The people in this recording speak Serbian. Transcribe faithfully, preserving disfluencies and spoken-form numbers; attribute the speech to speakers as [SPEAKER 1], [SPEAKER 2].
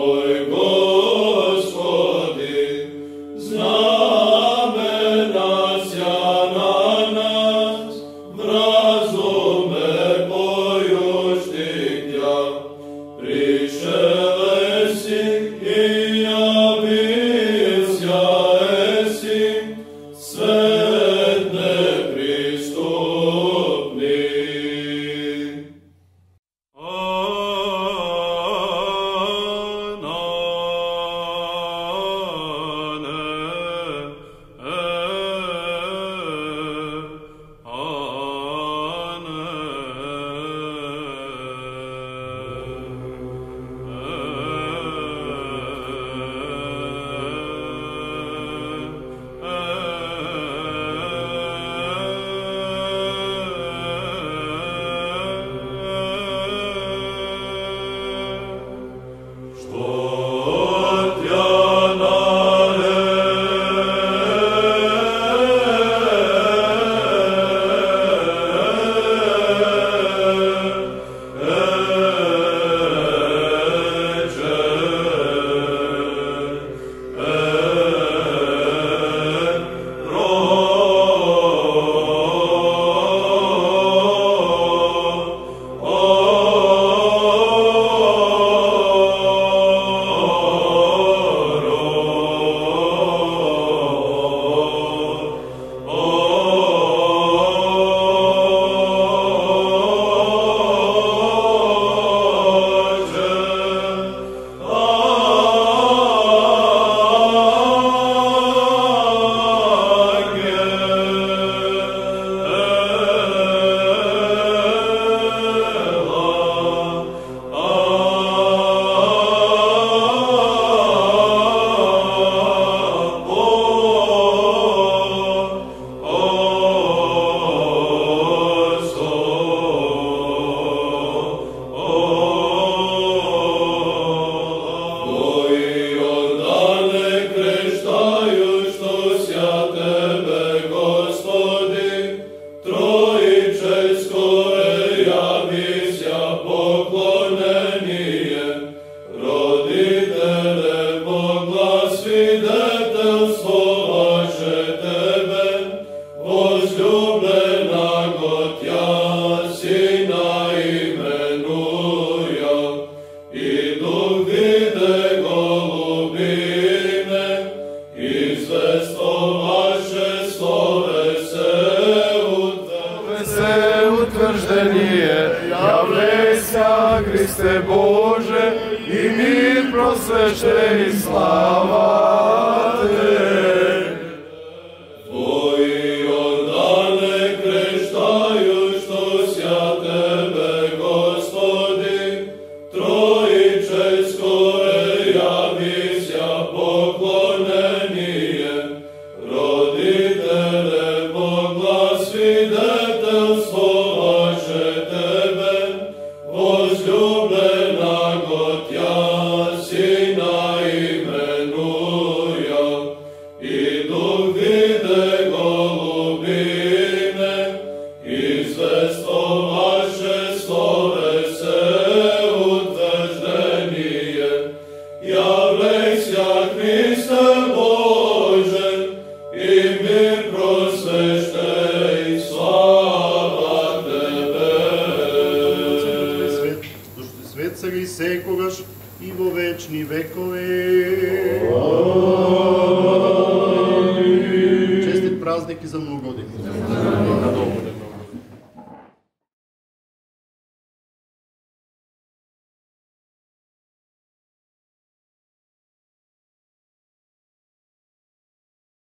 [SPEAKER 1] Hriste Bože, i mir prosvešteni, slava Te.
[SPEAKER 2] Tvoji Jordane kreštaju, što sja Tebe, Gospodi, trojičejskoje javisja poklonenije, roditele Bogla svidetelstvo vaše Tebe, возлюблена Готя, Сина именуя, и дух виде голубине, и звездо ваше словесе утверждение. Являйся, Христе Боже, и мир просвещей, слава Тебе.
[SPEAKER 3] Свет цари секогаш и во вечни векови.